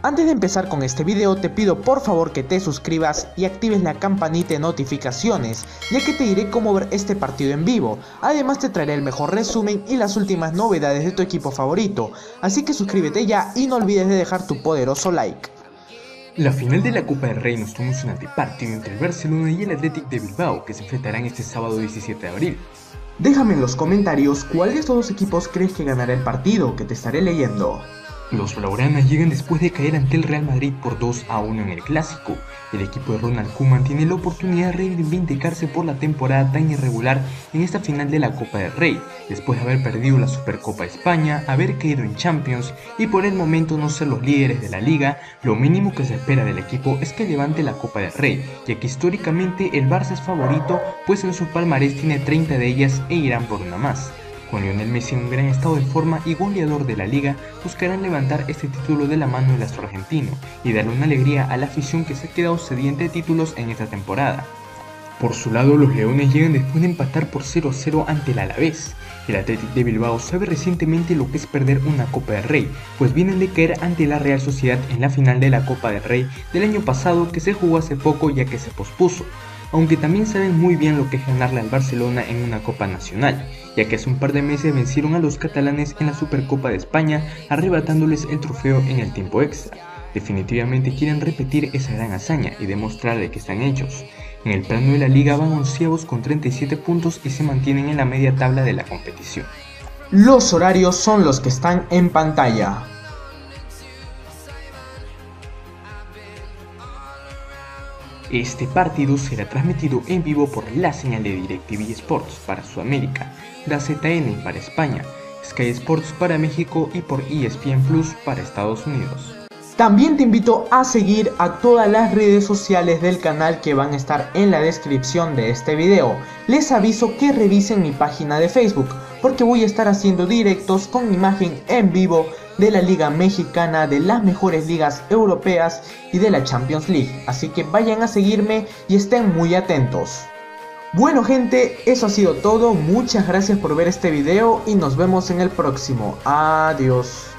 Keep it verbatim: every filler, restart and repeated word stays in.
Antes de empezar con este video te pido por favor que te suscribas y actives la campanita de notificaciones, ya que te diré cómo ver este partido en vivo. Además te traeré el mejor resumen y las últimas novedades de tu equipo favorito, así que suscríbete ya y no olvides de dejar tu poderoso like. La final de la Copa del Rey nos tuvo un emocionante partido entre el Barcelona y el Athletic de Bilbao, que se enfrentarán este sábado diecisiete de abril. Déjame en los comentarios cuál de estos dos equipos crees que ganará el partido, que te estaré leyendo. Los blaugranas llegan después de caer ante el Real Madrid por dos a uno en el Clásico. El equipo de Ronald Koeman tiene la oportunidad de reivindicarse por la temporada tan irregular en esta final de la Copa del Rey, después de haber perdido la Supercopa de España, haber caído en Champions y por el momento no ser los líderes de la liga. Lo mínimo que se espera del equipo es que levante la Copa del Rey, ya que históricamente el Barça es favorito, pues en su palmarés tiene treinta de ellas e irán por una más. Con Lionel Messi en un gran estado de forma y goleador de la liga, buscarán levantar este título de la mano del astro argentino y darle una alegría a la afición que se ha quedado sedienta de títulos en esta temporada. Por su lado, los leones llegan después de empatar por cero a cero ante el Alavés. El Athletic de Bilbao sabe recientemente lo que es perder una Copa del Rey, pues vienen de caer ante la Real Sociedad en la final de la Copa del Rey del año pasado, que se jugó hace poco ya que se pospuso. Aunque también saben muy bien lo que es ganarle al Barcelona en una Copa Nacional, ya que hace un par de meses vencieron a los catalanes en la Supercopa de España, arrebatándoles el trofeo en el tiempo extra. Definitivamente quieren repetir esa gran hazaña y demostrar de que están hechos. En el plano de la liga van onceavos con treinta y siete puntos y se mantienen en la media tabla de la competición. Los horarios son los que están en pantalla. Este partido será transmitido en vivo por la señal de DirecTV Sports para Sudamérica, D Z N para España, Sky Sports para México y por E S P N Plus para Estados Unidos. También te invito a seguir a todas las redes sociales del canal que van a estar en la descripción de este video. Les aviso que revisen mi página de Facebook, porque voy a estar haciendo directos con imagen en vivo de la Liga Mexicana, de las mejores ligas europeas y de la Champions League. Así que vayan a seguirme y estén muy atentos. Bueno gente, eso ha sido todo. Muchas gracias por ver este video y nos vemos en el próximo. Adiós.